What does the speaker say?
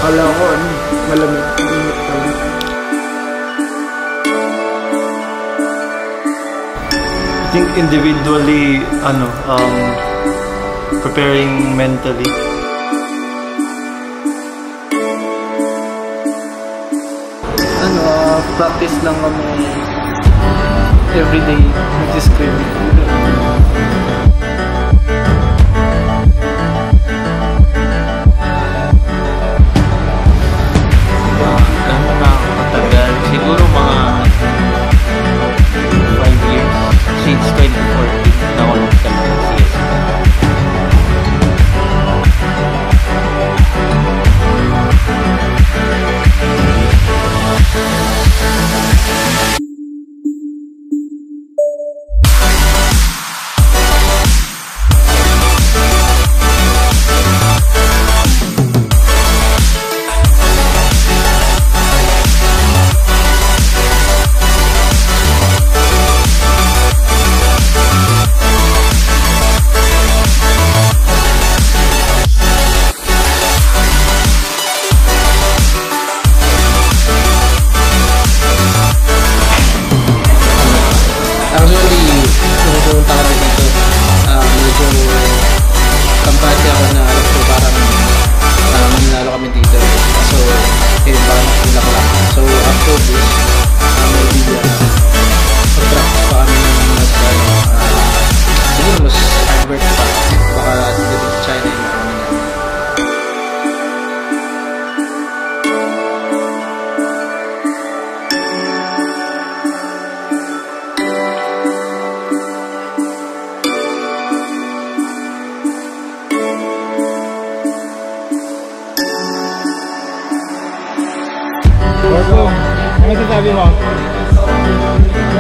Akala ko malamig. Init pala. I think individually, preparing mentally. Practice lang kami everyday mag-scrim. Siguro mga 5 years since 2014 na ako nagtala ng CS. Pumunta kami dito, medyo kampante ako na alam ko parang manlalo kami dito. So, yun parang tulak lang. So, after this, maybe mag-practice pa kami ng mas siguro mas hard pa. Baka dito sa China yung kami namin. Marco, ano sasabi mo?